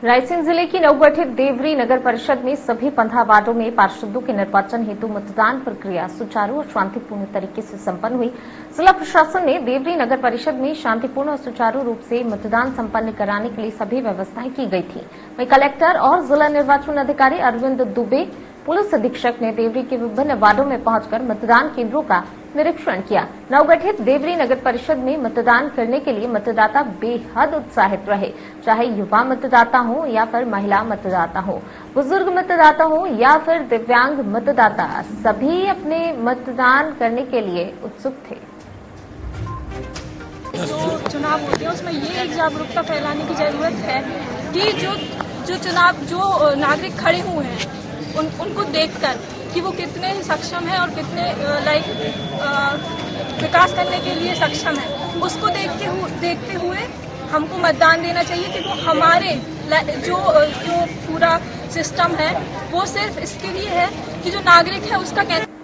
रायसेन जिले की नवगठित देवरी नगर परिषद में सभी 15 वार्डों में पार्षदों के निर्वाचन हेतु मतदान प्रक्रिया सुचारू और शांतिपूर्ण तरीके से संपन्न हुई। जिला प्रशासन ने देवरी नगर परिषद में शांतिपूर्ण और सुचारू रूप से मतदान संपन्न कराने के लिए सभी व्यवस्थाएं की गई थी। वहीं कलेक्टर और जिला निर्वाचन अधिकारी अरविंद दुबे, पुलिस अधीक्षक ने देवरी के विभिन्न वार्डों में पहुंचकर मतदान केंद्रों का निरीक्षण किया। नवगठित देवरी नगर परिषद में मतदान करने के लिए मतदाता बेहद उत्साहित रहे, चाहे युवा मतदाता हो या फिर महिला मतदाता हो, बुजुर्ग मतदाता हो या फिर दिव्यांग मतदाता, सभी अपने मतदान करने के लिए उत्सुक थे। जो चुनाव होते हैं उसमें ये एक जागरूकता फैलाने की जरूरत है कि जो नागरिक खड़े हुए हैं उनको देखकर कि वो कितने सक्षम है और कितने विकास करने के लिए सक्षम है, उसको देखते हुए हमको मतदान देना चाहिए कि वो हमारे जो पूरा सिस्टम है वो सिर्फ इसके लिए है कि जो नागरिक है उसका कैसे